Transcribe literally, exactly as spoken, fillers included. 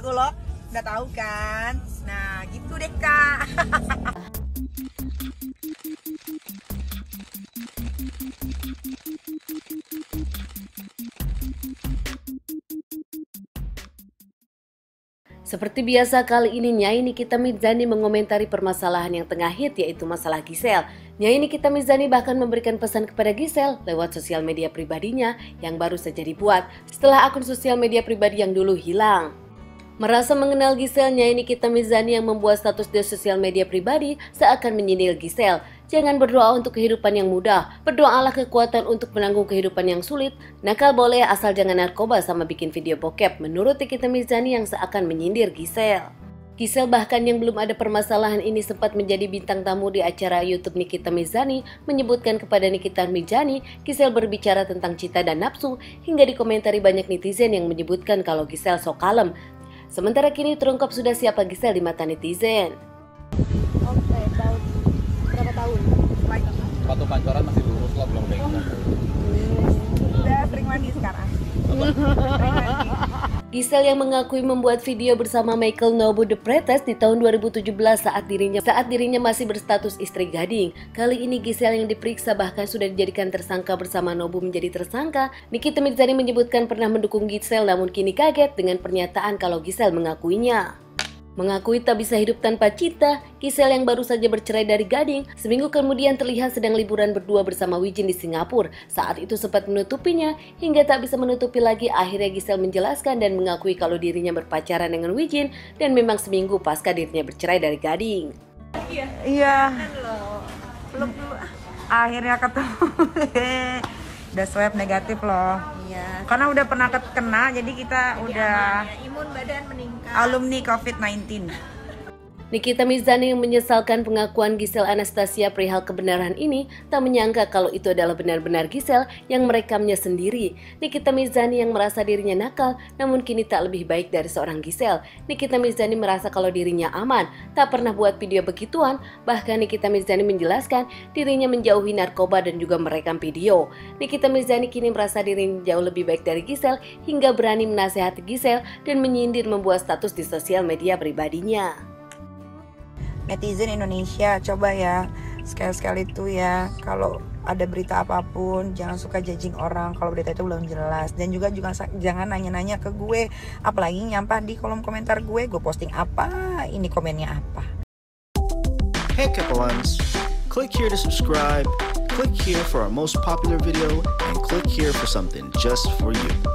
tuh lo, udah tahu kan? Nah gitu deh Kak. Seperti biasa kali ini Nyai Nikita Mirzani mengomentari permasalahan yang tengah hit yaitu masalah Giselle. Nyai Nikita Mirzani bahkan memberikan pesan kepada Giselle lewat sosial media pribadinya yang baru saja dibuat setelah akun sosial media pribadi yang dulu hilang. Merasa mengenal Giselle, Nyai Nikita Mirzani yang membuat status di sosial media pribadi seakan menyindir Giselle. Jangan berdoa untuk kehidupan yang mudah, berdoalah kekuatan untuk menanggung kehidupan yang sulit. Nakal boleh asal jangan narkoba sama bikin video bokep, menurut Nikita Mirzani yang seakan menyindir Giselle. Giselle bahkan yang belum ada permasalahan ini sempat menjadi bintang tamu di acara YouTube Nikita Mirzani, menyebutkan kepada Nikita Mirzani, Giselle berbicara tentang cinta dan nafsu, hingga dikomentari banyak netizen yang menyebutkan kalau Giselle sok kalem. Sementara kini terungkap sudah siapa Giselle di mata netizen. Oke, tahun berapa tahun? Waktu pancoran masih lurus lah, belum bengkok. Udah sering mandi sekarang. Sering mandi. Giselle yang mengakui membuat video bersama Michael Nobu The Pretest di tahun dua ribu tujuh belas saat dirinya saat dirinya masih berstatus istri gading. Kali ini Giselle yang diperiksa bahkan sudah dijadikan tersangka bersama Nobu menjadi tersangka. Nikita Mirzani menyebutkan pernah mendukung Giselle namun kini kaget dengan pernyataan kalau Giselle mengakuinya. Mengakui tak bisa hidup tanpa cinta, Giselle yang baru saja bercerai dari gading, seminggu kemudian terlihat sedang liburan berdua bersama Wijin di Singapura. Saat itu sempat menutupinya, hingga tak bisa menutupi lagi. Akhirnya Giselle menjelaskan dan mengakui kalau dirinya berpacaran dengan Wijin dan memang seminggu pasca dirinya bercerai dari gading. Iya. Iya. Belum dulu. Akhirnya ketemu. Udah swab negatif loh. Iya. Karena udah pernah kena, jadi kita jadi udah aman, ya. Imun badan meningkat. Alumni covid sembilan belas. Nikita Mirzani yang menyesalkan pengakuan Giselle Anastasia perihal kebenaran ini, tak menyangka kalau itu adalah benar-benar Giselle yang merekamnya sendiri. Nikita Mirzani yang merasa dirinya nakal, namun kini tak lebih baik dari seorang Giselle. Nikita Mirzani merasa kalau dirinya aman, tak pernah buat video begituan. Bahkan Nikita Mirzani menjelaskan dirinya menjauhi narkoba dan juga merekam video. Nikita Mirzani kini merasa dirinya jauh lebih baik dari Giselle hingga berani menasehati Giselle dan menyindir membuat status di sosial media pribadinya. Netizen Indonesia, coba ya sekali-sekali tuh ya kalau ada berita apapun jangan suka judging orang kalau berita itu belum jelas, dan juga juga jangan nanya-nanya ke gue, apalagi nyampah di kolom komentar gue, gue posting apa, ini komennya apa. Hey Kepalans, click here to subscribe, click here for our most popular video, and click here for something just for you.